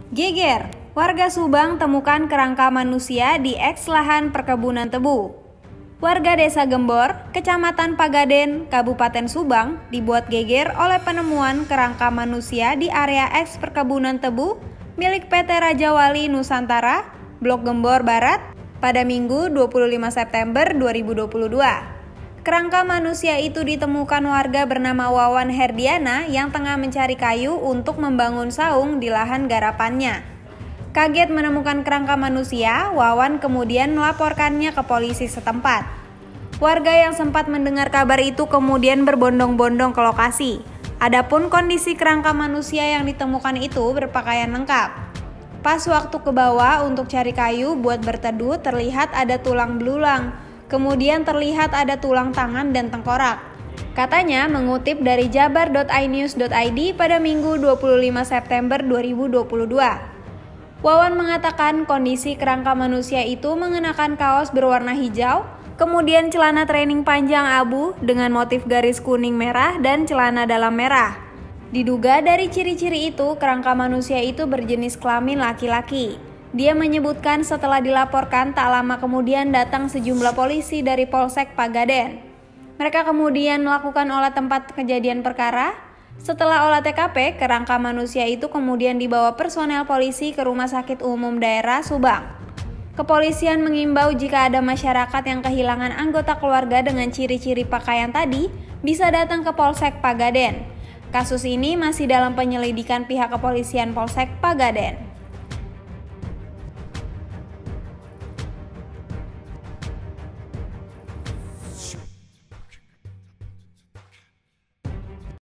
Geger, warga Subang temukan kerangka manusia di eks lahan perkebunan tebu. Warga Desa Gembor, Kecamatan Pagaden, Kabupaten Subang, dibuat geger oleh penemuan kerangka manusia di area eks perkebunan tebu milik PT Raja Wali Nusantara, Blok Gembor Barat, pada Minggu 25 September 2022. Kerangka manusia itu ditemukan warga bernama Wawan Herdiana yang tengah mencari kayu untuk membangun saung di lahan garapannya. Kaget menemukan kerangka manusia, Wawan kemudian melaporkannya ke polisi setempat. Warga yang sempat mendengar kabar itu kemudian berbondong-bondong ke lokasi. Adapun kondisi kerangka manusia yang ditemukan itu berpakaian lengkap. Pas waktu ke bawah untuk cari kayu buat berteduh, terlihat ada tulang belulang. Kemudian terlihat ada tulang tangan dan tengkorak. Katanya mengutip dari jabar.inews.id pada Minggu 25 September 2022. Wawan mengatakan kondisi kerangka manusia itu mengenakan kaos berwarna hijau, kemudian celana training panjang abu dengan motif garis kuning merah dan celana dalam merah. Diduga dari ciri-ciri itu, kerangka manusia itu berjenis kelamin laki-laki. Dia menyebutkan setelah dilaporkan tak lama kemudian datang sejumlah polisi dari Polsek Pagaden. Mereka kemudian melakukan olah tempat kejadian perkara. Setelah olah TKP, kerangka manusia itu kemudian dibawa personel polisi ke Rumah Sakit Umum Daerah Subang. Kepolisian mengimbau jika ada masyarakat yang kehilangan anggota keluarga dengan ciri-ciri pakaian tadi, bisa datang ke Polsek Pagaden. Kasus ini masih dalam penyelidikan pihak kepolisian Polsek Pagaden.